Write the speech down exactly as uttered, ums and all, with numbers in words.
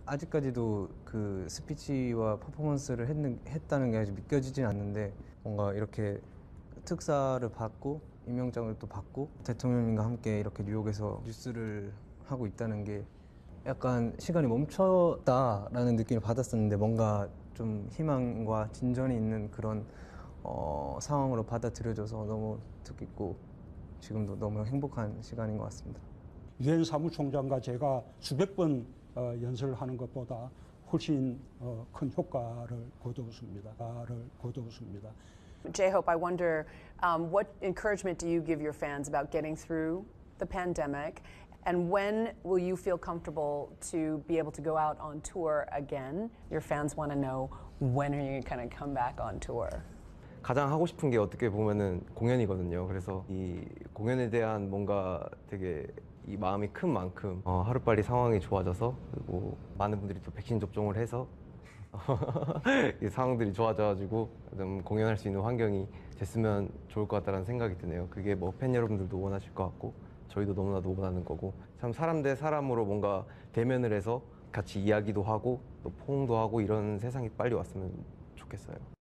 아직까지도 그 스피치와 퍼포먼스를 했는, 했다는 게 아직 믿겨지진 않는데 뭔가 이렇게 특사를 받고 임명장을 또 받고 대통령님과 함께 이렇게 뉴욕에서 뉴스를 하고 있다는 게 약간 시간이 멈췄다라는 느낌을 받았었는데 뭔가 좀 희망과 진전이 있는 그런 어, 상황으로 받아들여져서 너무 뜻깊고 지금도 너무 행복한 시간인 것 같습니다. 유엔 사무총장과 제가 수백 번 어, 연설을 하는 것보다 훨씬 어, 큰 효과를 거두었습니다. 를 거두었습니다. J-Hope, I wonder um, what encouragement do you give your fans about getting through the pandemic, and when will you feel comfortable to be able to go out on tour again? Your fans want to know, when are you going to come back on tour? 가장 하고 싶은 게 어떻게 보면은 공연이거든요. 그래서 이 공연에 대한 뭔가 되게 이 마음이 큰 만큼 어, 하루빨리 상황이 좋아져서 그리고 많은 분들이 또 백신 접종을 해서 이 상황들이 좋아져가지고 좀 공연할 수 있는 환경이 됐으면 좋을 것 같다는 생각이 드네요. 그게 뭐 팬 여러분들도 원하실 것 같고 저희도 너무나도 원하는 거고 참 사람 대 사람으로 뭔가 대면을 해서 같이 이야기도 하고 또 포옹도 하고 이런 세상이 빨리 왔으면 좋겠어요.